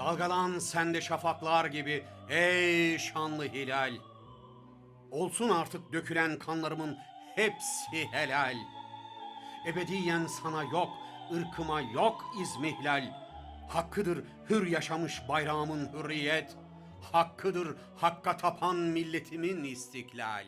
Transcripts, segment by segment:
Dalgalan sende şafaklar gibi ey şanlı hilal. Olsun artık dökülen kanlarımın hepsi helal. Ebediyen sana yok, ırkıma yok izmihlal. Hakkıdır hür yaşamış bayrağımın hürriyet. Hakkıdır hakka tapan milletimin istiklal.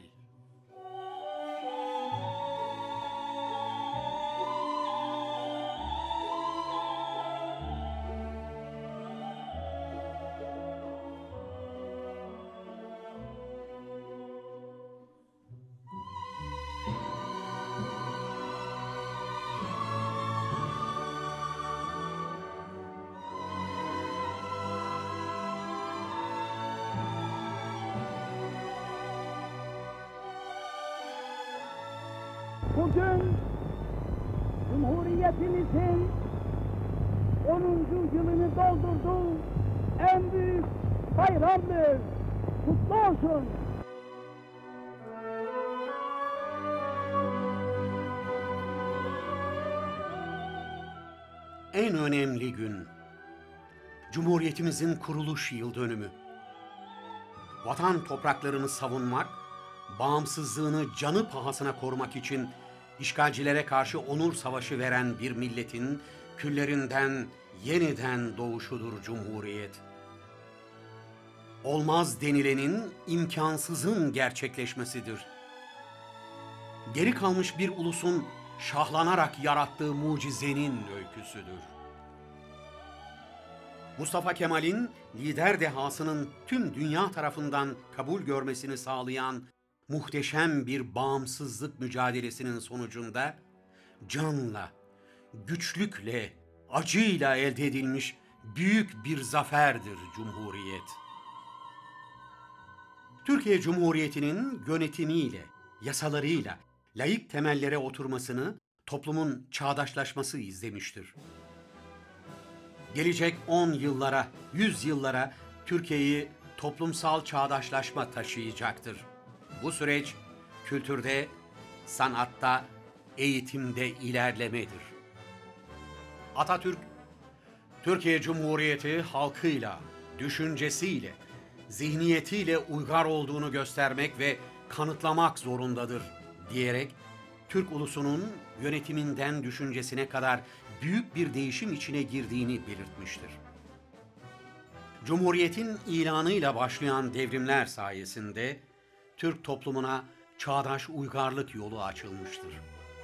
Bugün Cumhuriyetimizin 10. yılını doldurduğu en büyük bayramdır. Kutlu olsun. En önemli gün, Cumhuriyetimizin kuruluş yıl dönümü. Vatan topraklarını savunmak, bağımsızlığını canı pahasına korumak için işgalcilere karşı onur savaşı veren bir milletin küllerinden yeniden doğuşudur Cumhuriyet. Olmaz denilenin imkansızın gerçekleşmesidir. Geri kalmış bir ulusun şahlanarak yarattığı mucizenin öyküsüdür. Mustafa Kemal'in lider dehasının tüm dünya tarafından kabul görmesini sağlayan muhteşem bir bağımsızlık mücadelesinin sonucunda canla, güçlükle, acıyla elde edilmiş büyük bir zaferdir Cumhuriyet. Türkiye Cumhuriyeti'nin yönetimiyle, yasalarıyla laik temellere oturmasını toplumun çağdaşlaşması izlemiştir. Gelecek 10 yıllara, 100 yıllara Türkiye'yi toplumsal çağdaşlaşma taşıyacaktır. Bu süreç kültürde, sanatta, eğitimde ilerlemedir. Atatürk, Türkiye Cumhuriyeti halkıyla, düşüncesiyle, zihniyetiyle uygar olduğunu göstermek ve kanıtlamak zorundadır diyerek Türk ulusunun yönetiminden düşüncesine kadar büyük bir değişim içine girdiğini belirtmiştir. Cumhuriyetin ilanıyla başlayan devrimler sayesinde Türk toplumuna çağdaş uygarlık yolu açılmıştır.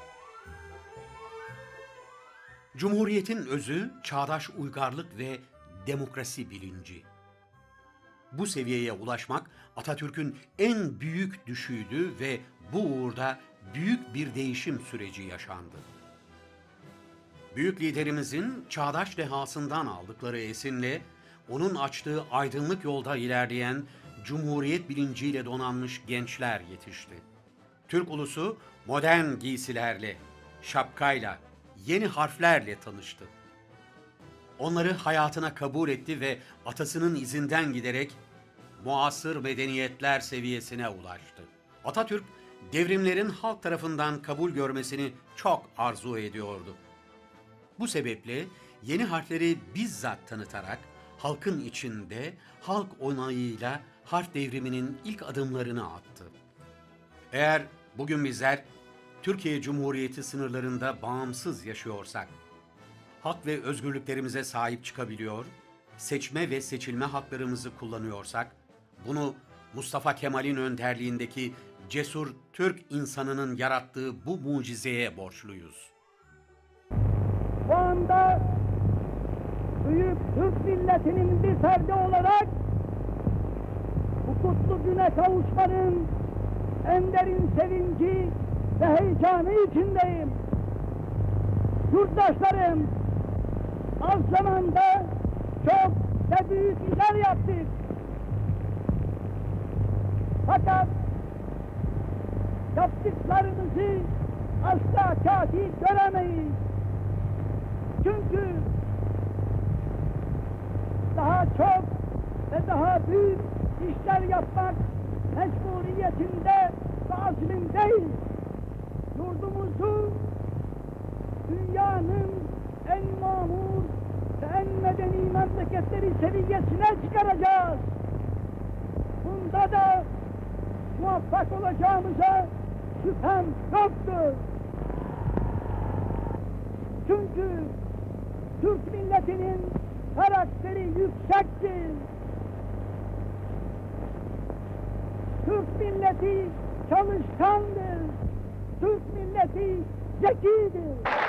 Cumhuriyetin özü çağdaş uygarlık ve demokrasi bilinci. Bu seviyeye ulaşmak Atatürk'ün en büyük düşüydü ve bu uğurda büyük bir değişim süreci yaşandı. Büyük liderimizin çağdaş dehasından aldıkları esinle onun açtığı aydınlık yolda ilerleyen Cumhuriyet bilinciyle donanmış gençler yetişti. Türk ulusu modern giysilerle, şapkayla, yeni harflerle tanıştı. Onları hayatına kabul etti ve atasının izinden giderek muasır medeniyetler seviyesine ulaştı. Atatürk, devrimlerin halk tarafından kabul görmesini çok arzu ediyordu. Bu sebeple yeni harfleri bizzat tanıtarak halkın içinde halk onayıyla harf devriminin ilk adımlarını attı. Eğer bugün bizler Türkiye Cumhuriyeti sınırlarında bağımsız yaşıyorsak, hak ve özgürlüklerimize sahip çıkabiliyor, seçme ve seçilme haklarımızı kullanıyorsak, bunu Mustafa Kemal'in önderliğindeki cesur Türk insanının yarattığı bu mucizeye borçluyuz. Şu anda büyük Türk milletinin bir ferdi olarak bu kutlu güne kavuşmanın en derin sevinci ve heyecanı içindeyim. Yurttaşlarım, az zamanda çok ve büyük işler yaptık. Fakat yaptıklarımızı asla kafi göremeyiz. Çünkü daha çok ve daha büyük işler yapmak mecburiyetinde ve azmindeyiz. Yurdumuzu dünyanın en mamur en medeni memleketleri seviyesine çıkaracağız. Bunda da muvaffak olacağımıza şüphem yoktur. Çünkü Türk milletinin karakteri yüksektir. Türk milleti çalışkandır. Türk milleti zekidir.